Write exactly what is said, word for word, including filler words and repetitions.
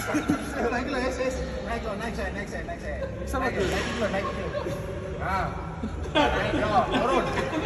Naik dulu, yes, yes. Naik dulu, naik saya, naik saya, naik saya. Sama Naik dulu, naik dulu, naik dulu. Ah. Naik dulu, turun.